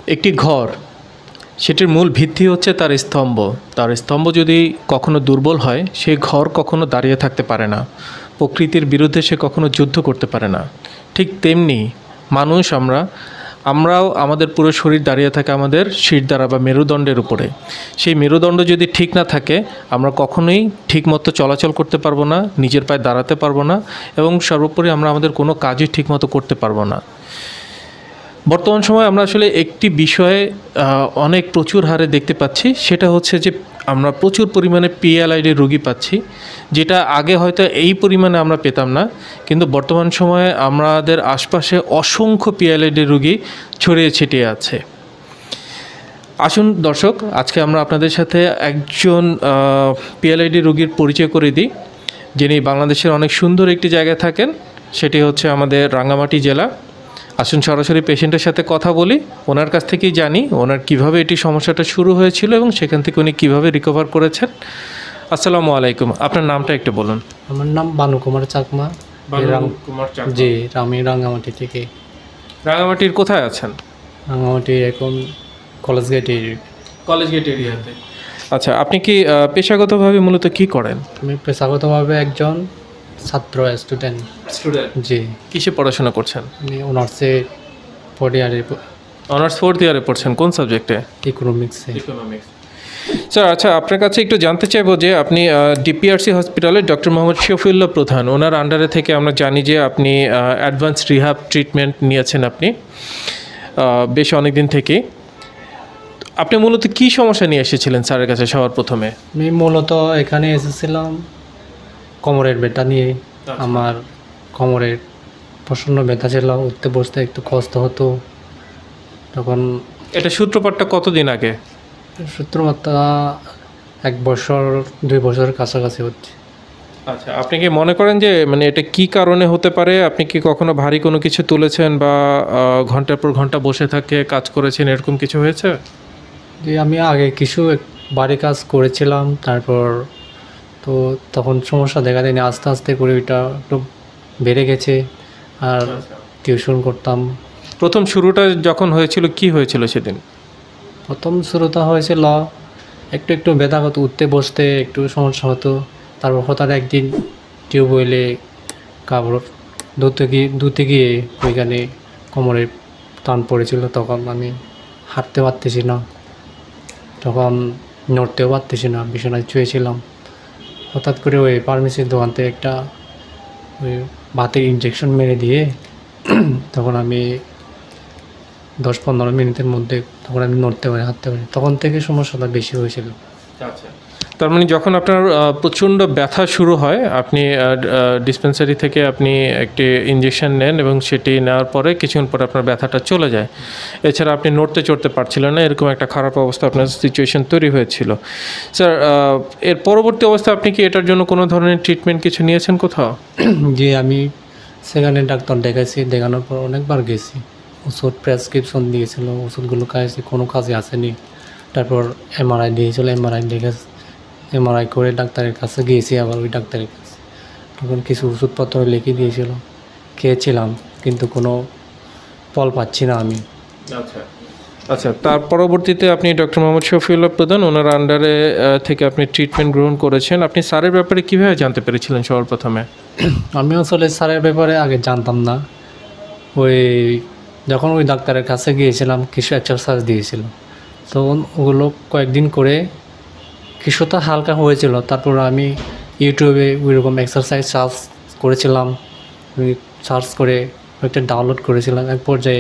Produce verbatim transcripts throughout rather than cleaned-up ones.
একটি ঘর সেটির মূল ভিত্তি হচ্ছে তার স্তম্ভ। তার স্তম্ভ যদি কখনো দুর্বল হয়, সেই ঘর কখনো দাঁড়িয়ে থাকতে পারে না, প্রকৃতির বিরুদ্ধে সে কখনো যুদ্ধ করতে পারে না। ঠিক তেমনি মানুষ আমরা আমরাও আমাদের পুরো শরীর দাঁড়িয়ে থাকে আমাদের শিরদাঁড়া বা মেরুদণ্ডের উপরে। সেই মেরুদণ্ড যদি ঠিক না থাকে, আমরা কখনোই ঠিকমতো চলাচল করতে পারবো না, নিজের পায়ে দাঁড়াতে পারবো না, এবং সর্বোপরি আমরা আমাদের কোনো কাজই ঠিকমতো করতে পারবো না। বর্তমান সময়ে আমরা আসলে একটি বিষয়ে অনেক প্রচুর হারে দেখতে পাচ্ছি, সেটা হচ্ছে যে আমরা প্রচুর পরিমাণে পিএলআইডি রোগী পাচ্ছি, যেটা আগে হয়তো এই পরিমাণে আমরা পেতাম না, কিন্তু বর্তমান সময়ে আমাদের আশপাশে অসংখ্য পিএলআইডি রোগী ছড়িয়ে ছিটিয়ে আছে। আসুন দর্শক, আজকে আমরা আপনাদের সাথে একজন পিএলআইডি রোগীর পরিচয় করে দিই, যিনি বাংলাদেশের অনেক সুন্দর একটি জায়গায় থাকেন, সেটি হচ্ছে আমাদের রাঙ্গামাটি জেলা। আসুন সরাসরি পেশেন্টের সাথে কথা বলি, ওনার কাছ থেকেই জানি ওনার কিভাবে এটি সমস্যাটা শুরু হয়েছিল এবং সেখান থেকে উনি কীভাবে রিকভার করেছেন। আসসালামু আলাইকুম, আপনার নামটা একটু বলুন। আমার নাম বানু কুমার চাকমা। জি, আমি রাঙ্গামাটি থেকে। রাঙ্গামাটির কোথায় আছেন? রাঙ্গামাটি এখন college gate area. College gate এরিয়াতে। আচ্ছা, আপনি কি পেশাগতভাবে মূলত কি করেন? আমি পেশাগতভাবে একজন ছাত্র, স্টুডেন্ট। স্টুডেন্ট? জি। কিসে পড়াশোনা করছেন? আমি অনার্সে ফোর্থ ইয়ারে। অনার্স ফোর্থ ইয়ারে পড়ছেন? কোন সাবজেক্টে? ইকোনমিক্সে। ইকোনমিক্স। স্যার, আচ্ছা, আপনার কাছে একটু জানতে চাইবো যে আপনি ডিপিআরসি হসপিটালে ডক্টর মোহাম্মদ শফিউল্লাহ প্রধান, ওনার আন্ডারে থেকে আমরা জানি যে আপনি অ্যাডভান্স রিহাব ট্রিটমেন্ট নিয়েছেন আপনি বেশ অনেক দিন থেকেই। আপনি মূলত কী সমস্যা নিয়ে এসেছিলেন স্যারের কাছে সবার প্রথমে? আমি মূলত এখানে এসেছিলাম কোমরের ব্যথা নিয়ে। আমার কোমরের প্রচণ্ড ব্যথা ছিল, উঠতে বসতে একটু কষ্ট হতো। তখন এটা সূত্রপাতটা কতদিন আগে? সূত্রপাতটা এক বছর দুই বছরের কাছাকাছি হচ্ছে। আচ্ছা, আপনি কি মনে করেন যে মানে এটা কি কারণে হতে পারে? আপনি কি কখনো ভারী কোনো কিছু তুলেছেন বা ঘন্টার পর ঘন্টা বসে থাকে কাজ করেছেন, এরকম কিছু হয়েছে? যে আমি আগে কিছু বাড়ি কাজ করেছিলাম, তারপর তো তখন সমস্যা দেখা দেয়নি, আস্তে আস্তে করে ওইটা একটু বেড়ে গেছে। আর টিউশন করতাম। প্রথম শুরুটা যখন হয়েছিল কি হয়েছিল সেদিন? প্রথম শুরুটা হয়েছিল একটু একটু ব্যথা হতো, উঠতে বসতে একটু সমস্যা হতো। তারপর হঠাৎ একদিন টিউবওয়েলে কাপড় ধুতে গিয়ে ধুতে গিয়ে ওইখানে কোমরে টান পড়েছিল। তখন আমি হাঁটতে পারতেছি না, তখন নড়তেও পারতেছি না, বিছানায় শুয়েছিলাম। হঠাৎ করে ওই ফার্মেসির দোকান থেকে একটা ওই বাতের ইনজেকশন মেরে দিয়ে তখন আমি দশ পনেরো মিনিটের মধ্যে তখন আমি নড়তে পারি, হাঁটতে পারি। তখন থেকে সমস্যাটা বেশি হয়েছিল। আচ্ছা, তার মানে যখন আপনার প্রচণ্ড ব্যথা শুরু হয়, আপনি ডিসপেন্সারি থেকে আপনি একটি ইনজেকশন নেন এবং সেটি নেওয়ার পরে কিছুক্ষণ পরে আপনার ব্যথাটা চলে যায়। এছাড়া আপনি নড়তে চড়তে পারছিলেন না, এরকম একটা খারাপ অবস্থা আপনার সিচুয়েশন তৈরি হয়েছিল। স্যার, এর পরবর্তী অবস্থা আপনি কি এটার জন্য কোনো ধরনের ট্রিটমেন্ট কিছু নিয়েছেন কোথাও? জি, আমি সেখানে ডাক্তার দেখাইছি, দেখানোর পর অনেকবার গেছি। ওষুধ প্রেসক্রিপশন দিয়েছিল, ওষুধগুলো খাইছি, কোনো কাজে আসেনি। তারপর এমআরআই দিয়েছিল, এমআরআই দেখে এমআরআই করে ডাক্তারের কাছে গিয়েছি, আবার ওই ডাক্তারের কাছে তখন কিছু ওষুধপত্র লিখে দিয়েছিল, খেয়েছিলাম, কিন্তু কোনো ফল পাচ্ছি না আমি। আচ্ছা আচ্ছা তার পরবর্তীতে আপনি ডক্টর মোহাম্মদ শফিউল্লাহ প্রধান, ওনার আন্ডারে থেকে আপনি ট্রিটমেন্ট গ্রহণ করেছেন। আপনি স্যারের ব্যাপারে কীভাবে জানতে পেরেছিলেন সবার প্রথমে? আমি আসলে স্যারের ব্যাপারে আগে জানতাম না। ওই যখন ওই ডাক্তারের কাছে গিয়েছিলাম, কিছু এক্সারসাইজ দিয়েছিল, তখন ওগুলো কয়েকদিন করে কিছুটা হালকা হয়েছিল। তারপর আমি ইউটিউবে ওইরকম এক্সারসাইজ সার্চ করেছিলাম, আমি সার্চ করে একটা ডাউনলোড করেছিলাম। এক পর্যায়ে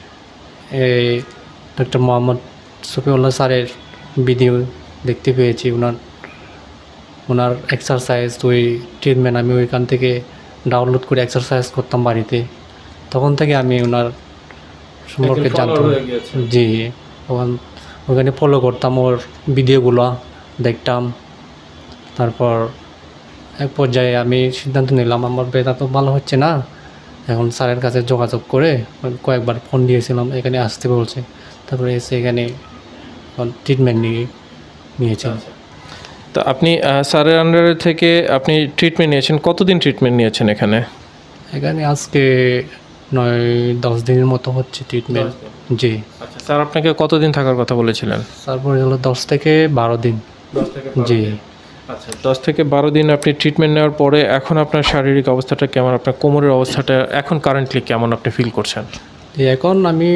এই ডক্টর মোহাম্মদ শফিউল্লাহ স্যারের ভিডিও দেখতে পেয়েছি, ওনার ওনার এক্সারসাইজ ওই ট্রিটমেন্ট আমি ওইখান থেকে ডাউনলোড করে এক্সারসাইজ করতাম বাড়িতে। তখন থেকে আমি ওনার সম্পর্কে জানতাম। জি, তখন ওখানে ফলো করতাম, ওর ভিডিওগুলো দেখতাম। তারপর এক পর্যায়ে আমি সিদ্ধান্ত নিলাম আমার ব্যথা তো ভালো হচ্ছে না, এখন স্যারের কাছে যোগাযোগ করে কয়েকবার ফোন দিয়েছিলাম, এখানে আসতে বলছে। তারপরে এসে এখানে ট্রিটমেন্ট নিয়ে নিয়েছিলাম। তো আপনি স্যারের আন্ডারে থেকে আপনি ট্রিটমেন্ট নিয়েছেন, কতদিন ট্রিটমেন্ট নিয়েছেন এখানে? এখানে আজকে নয় দশ দিনের মতো হচ্ছে ট্রিটমেন্ট। জি। আচ্ছা স্যার, আপনাকে কতদিন থাকার কথা বলেছিলেন? তারপরে হলো দশ থেকে বারো দিন। দশ থেকে জি। আচ্ছা, দশ থেকে বারো দিন আপনি ট্রিটমেন্ট নেওয়ার পরে এখন আপনার শারীরিক অবস্থাটা কেমন? আপনার কোমরের অবস্থাটা এখন কারেন্টলি কেমন আপনি ফিল করছেন? এখন আমি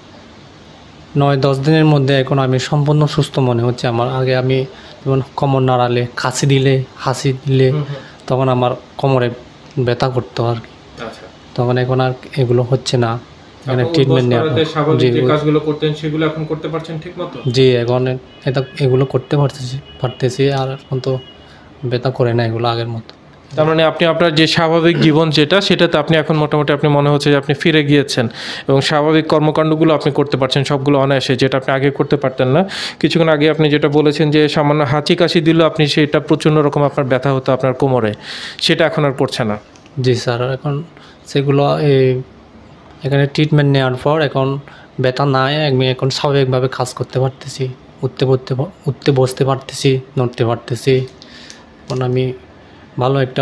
নয় দশ দিনের মধ্যে এখন আমি সম্পূর্ণ সুস্থ মনে হচ্ছে আমার। আগে আমি যেমন কোমর নাড়ালে, কাশি দিলে, হাসি দিলে তখন আমার কোমরে ব্যথা করতো আর কি। আচ্ছা, তখন এখন আর এগুলো হচ্ছে না। এখানে ট্রিটমেন্ট নেওয়া। স্বাভাবিক যে কাজগুলো করতেন সেগুলো এখন করতে পারছেন ঠিকমতো? জি, এখন এটা এগুলো করতে পারতেছি পারতেছি আর এখন তো ব্যথা করে না এগুলো আগের মতো। তার মানে আপনি আপনার যে স্বাভাবিক জীবন যেটা, সেটাতে আপনি এখন মোটামুটি আপনি মনে হচ্ছে যে আপনি ফিরে গিয়েছেন এবং স্বাভাবিক কর্মকাণ্ডগুলো আপনি করতে পারছেন সবগুলো অনায়াসে, যেটা আপনি আগে করতে পারতেন না। কিছুক্ষণ আগে আপনি যেটা বলেছেন যে সামান্য হাঁচি কাশি দিলেও আপনি সেটা প্রচণ্ড রকম আপনার ব্যথা হতো আপনার কোমরে, সেটা এখন আর করছে না। জি স্যার, এখন সেগুলো এই এখানে ট্রিটমেন্ট নেওয়ার পর এখন ব্যথা নাই। আমি এখন স্বাভাবিকভাবে কাজ করতে পারতেছি, উঠতে পড়তে উঠতে বসতে পারতেছি, নড়তে পারতেছি। এখন আমি ভালো একটা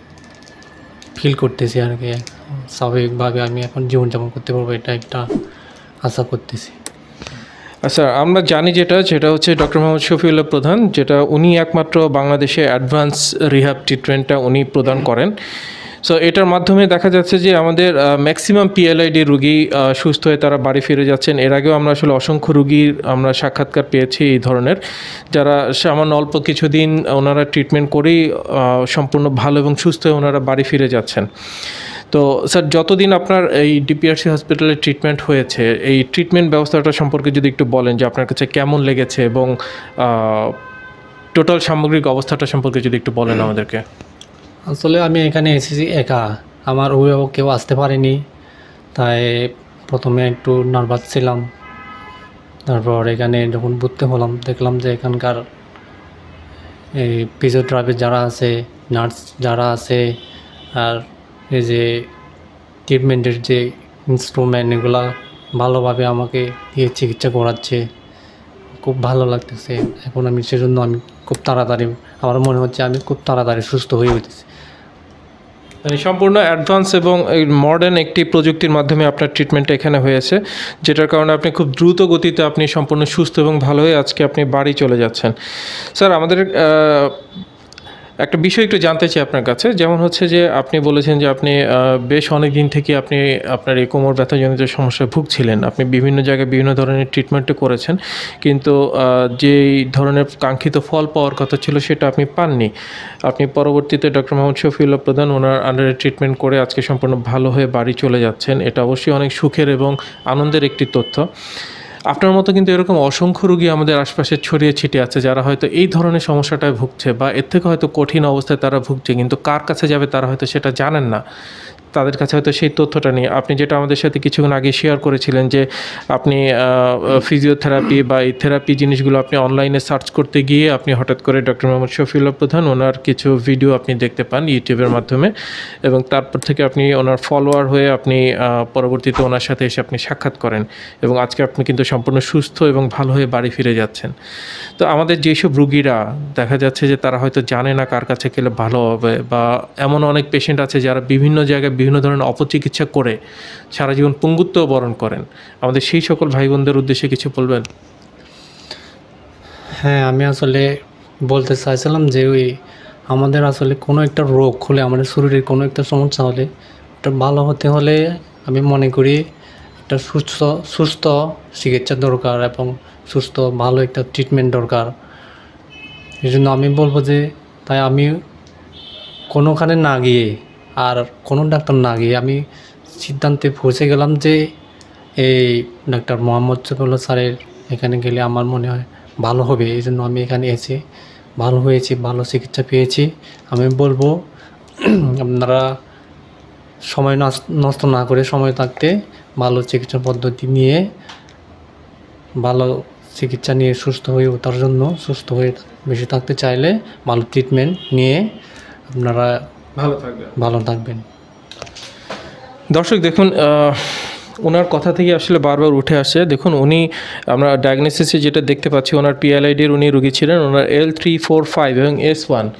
ফিল করতেছি আর কি। স্বাভাবিকভাবে আমি এখন জীবনযাপন করতে পারবো, এটা একটা আশা করতেছি। আচ্ছা, আমরা জানি যেটা সেটা হচ্ছে ডক্টর মোহাম্মদ শফিউল্লাহ প্রধান, যেটা উনি একমাত্র বাংলাদেশে অ্যাডভান্স রিহ্যাব ট্রিটমেন্টটা উনি প্রদান করেন। সো এটার মাধ্যমে দেখা যাচ্ছে যে আমাদের ম্যাক্সিমাম পিএলআইডি রুগী সুস্থ হয়ে তারা বাড়ি ফিরে যাচ্ছেন। এর আগেও আমরা আসলে অসংখ্য রুগীর আমরা সাক্ষাৎকার পেয়েছি এই ধরনের, যারা সামান্য অল্প কিছুদিন ওনারা ট্রিটমেন্ট করেই সম্পূর্ণ ভালো এবং সুস্থ হয়ে ওনারা বাড়ি ফিরে যাচ্ছেন। তো স্যার, যতদিন আপনার এই ডিপিআরসি হসপিটালে ট্রিটমেন্ট হয়েছে, এই ট্রিটমেন্ট ব্যবস্থাটা সম্পর্কে যদি একটু বলেন যে আপনার কাছে কেমন লেগেছে এবং টোটাল সামগ্রিক অবস্থাটা সম্পর্কে যদি একটু বলেন আমাদেরকে। আসলে আমি এখানে এসেছি একা, আমার অভিভাবক কেউ আসতে পারেনি, তাই প্রথমে একটু নার্ভাস ছিলাম। তারপর এখানে যখন ভর্তি হলাম দেখলাম যে এখানকার এই ফিজিওথেরাপি যারা আছে, নার্স যারা আছে, আর এই যে ট্রিটমেন্টের যে ইনস্ট্রুমেন্ট এগুলো ভালোভাবে আমাকে দিয়ে চিকিৎসা করাচ্ছে, খুব ভালো লাগতেছে। এখন আমি সেজন্য আমি খুব তাড়াতাড়ি, আমার মনে হচ্ছে আমি খুব তাড়াতাড়ি সুস্থ হয়ে উঠেছি। মানে সম্পূর্ণ অ্যাডভান্স এবং মডার্ন একটি প্রযুক্তির মাধ্যমে আপনার ট্রিটমেন্টটা এখানে হয়েছে, যেটার কারণে আপনি খুব দ্রুত গতিতে আপনি সম্পূর্ণ সুস্থ এবং ভালো হয়ে আজকে আপনি বাড়ি চলে যাচ্ছেন। স্যার, আমাদের একটা বিষয় একটু জানতে চাই আপনার কাছে, যেমন হচ্ছে যে আপনি বলেছেন যে আপনি বেশ অনেক দিন থেকে আপনি আপনার এই কোমর ব্যথাজনিত সমস্যায় ভুগছিলেন, আপনি বিভিন্ন জায়গায় বিভিন্ন ধরনের ট্রিটমেন্টও করেছেন, কিন্তু যেই ধরনের কাঙ্ক্ষিত ফল পাওয়ার কথা ছিল সেটা আপনি পাননি। আপনি পরবর্তীতে ডক্টর মোহাম্মদ শফিউল্লাহ প্রধান ওনার আন্ডারে ট্রিটমেন্ট করে আজকে সম্পূর্ণ ভালো হয়ে বাড়ি চলে যাচ্ছেন। এটা অবশ্যই অনেক সুখের এবং আনন্দের একটি তথ্য। আপনার মতো কিন্তু এরকম অসংখ্য রোগী আমাদের আশপাশে ছড়িয়ে ছিটিয়ে আছে, যারা হয়তো এই ধরনের সমস্যাটায় ভুগছে বা এর থেকে হয়তো কঠিন অবস্থায় তারা ভুগছে, কিন্তু কার কাছে যাবে তারা হয়তো সেটা জানেন না। তাদের কাছে হয়তো সেই তথ্যটা নেই। আপনি যেটা আমাদের সাথে কিছুক্ষণ আগে শেয়ার করেছিলেন যে আপনি ফিজিওথেরাপি বা এই থেরাপি জিনিসগুলো আপনি অনলাইনে সার্চ করতে গিয়ে আপনি হঠাৎ করে ডক্টর মোহাম্মদ শফিউল্লাহ প্রধান ওনার কিছু ভিডিও আপনি দেখতে পান ইউটিউবের মাধ্যমে, এবং তারপর থেকে আপনি ওনার ফলোয়ার হয়ে আপনি পরবর্তীতে ওনার সাথে এসে আপনি সাক্ষাৎ করেন এবং আজকে আপনি কিন্তু সম্পূর্ণ সুস্থ এবং ভালো হয়ে বাড়ি ফিরে যাচ্ছেন। তো আমাদের যেসব রুগীরা দেখা যাচ্ছে যে তারা হয়তো জানে না কার কাছে গেলে ভালো হবে, বা এমন অনেক পেশেন্ট আছে যারা বিভিন্ন জায়গায় বিভিন্ন ধরনের অপচিকিৎসা করে সারা জীবন পঙ্গুত্ব বরণ করেন, আমাদের সেই সকল ভাই বোনদের উদ্দেশ্যে কিছু বলবেন? হ্যাঁ, আমি আসলে বলতে চাইছিলাম যে ওই আমাদের আসলে কোনো একটা রোগ হলে, আমাদের শরীরের কোনো একটা সমস্যা হলে ওটা ভালো হতে হলে আমি মনে করি একটা সুস্থ সুস্থ চিকিৎসা দরকার এবং সুস্থ ভালো একটা ট্রিটমেন্ট দরকার। এই জন্য আমি বলবো যে তাই আমি কোনোখানে না গিয়ে আর কোনো ডাক্তার না গিয়ে আমি সিদ্ধান্তে পৌঁছে গেলাম যে এই ডাক্তার মোহাম্মদ শফিউল্লাহ স্যারের এখানে গেলে আমার মনে হয় ভালো হবে। এই জন্য আমি এখানে এসে ভালো হয়েছি, ভালো চিকিৎসা পেয়েছি। আমি বলবো আপনারা সময় নষ্ট না করে সময় থাকতে ভালো চিকিৎসা পদ্ধতি নিয়ে ভালো চিকিৎসা নিয়ে সুস্থ হয়ে ওঠার জন্য, সুস্থ হয়ে বেশি থাকতে চাইলে ভালো ট্রিটমেন্ট নিয়ে আপনারা ভালো থাকবেন ভালো থাকবেন। দর্শক দেখুন, ওনার কথা থেকে আসলে বারবার উঠে আসে। দেখুন, উনি আমরা ডায়াগনোসিসে যেটা দেখতে পাচ্ছি, ওনার পিএলআইডির উনি রুগী ছিলেন, ওনার এল থ্রি ফোর ফাইভ এবং এস ওয়ান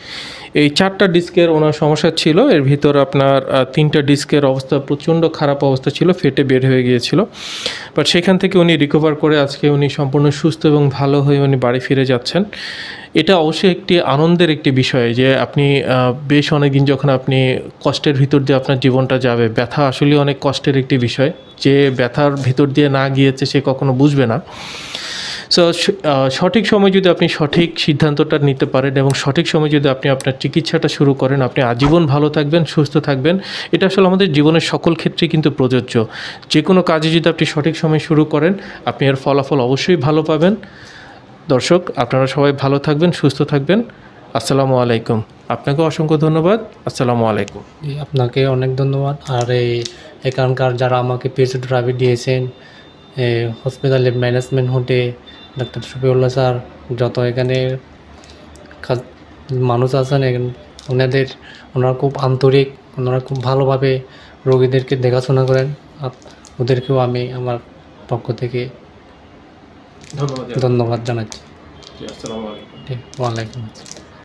এই চারটা ডিস্কের ওনার সমস্যা ছিল, এর ভিতর আপনার আহ, তিনটা ডিস্কের অবস্থা প্রচণ্ড খারাপ অবস্থা ছিল, ফেটে বের হয়ে গিয়েছিল। বাট সেখান থেকে উনি রিকভার করে আজকে উনি সম্পূর্ণ সুস্থ এবং ভালো হয়ে উনি বাড়ি ফিরে যাচ্ছেন। এটা অবশ্যই একটি আনন্দের একটি বিষয় যে আপনি আহ, বেশ অনেক দিন যখন আপনি কষ্টের ভিতর দিয়ে আপনার জীবনটা যাবে, ব্যথা আসলে অনেক কষ্টের একটি বিষয়, যে ব্যথার ভিতর দিয়ে না গিয়েছে সে কখনো বুঝবে না। সো সঠিক সময় যদি আপনি সঠিক সিদ্ধান্তটা নিতে পারেন এবং সঠিক সময় যদি আপনি আপনার চিকিৎসাটা শুরু করেন, আপনি আজীবন ভালো থাকবেন, সুস্থ থাকবেন। এটা আসলে আমাদের জীবনের সকল ক্ষেত্রে কিন্তু প্রযোজ্য। যে কোনো কাজে যদি আপনি সঠিক সময় শুরু করেন, আপনি এর ফলাফল অবশ্যই ভালো পাবেন। দর্শক, আপনারা সবাই ভালো থাকবেন, সুস্থ থাকবেন। আসসালামু আলাইকুম। আপনাকে অসংখ্য ধন্যবাদ। আসসালামু আলাইকুম। জি, আপনাকে অনেক ধন্যবাদ। আর এই এখানকার যারা আমাকে ফিজিওথেরাপি দিয়েছেন, হসপিটালের ম্যানেজমেন্ট হতে ডাক্তার শফিউল্লাহ স্যার, যত এখানে কাজ- মানুষ আছেন, এখান- ওনাদের ওনারা খুব আন্তরিক, ওনারা খুব ভালোভাবে রোগীদেরকে দেখাশোনা করেন। আপ- ওদেরকেও আমি আমার পক্ষ থেকে ধন্যবাদ। ধন্যবাদ জানাচ্ছি। আসসালামু আলাইকুম। জি, ওয়ালাইকুম আসসালাম।